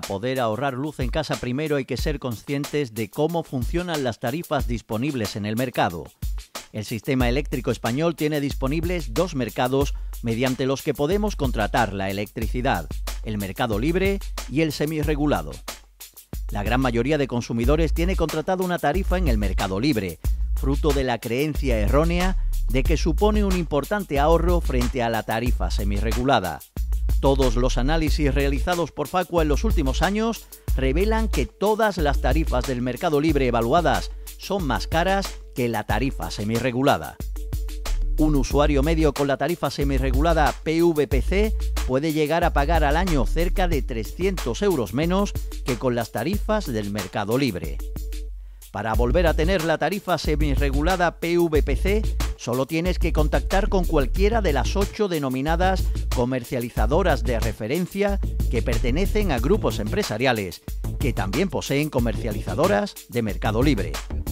poder ahorrar luz en casa, primero hay que ser conscientes de cómo funcionan las tarifas disponibles en el mercado. El sistema eléctrico español tiene disponibles dos mercados mediante los que podemos contratar la electricidad: el mercado libre y el semirregulado. La gran mayoría de consumidores tiene contratado una tarifa en el mercado libre, fruto de la creencia errónea de que supone un importante ahorro frente a la tarifa semirregulada. Todos los análisis realizados por Facua en los últimos años revelan que todas las tarifas del mercado libre evaluadas son más caras que la tarifa semirregulada. Un usuario medio con la tarifa semirregulada PVPC puede llegar a pagar al año cerca de 300 euros menos que con las tarifas del mercado libre. Para volver a tener la tarifa semirregulada PVPC, solo tienes que contactar con cualquiera de las 8 denominadas comercializadoras de referencia que pertenecen a grupos empresariales, que también poseen comercializadoras de mercado libre.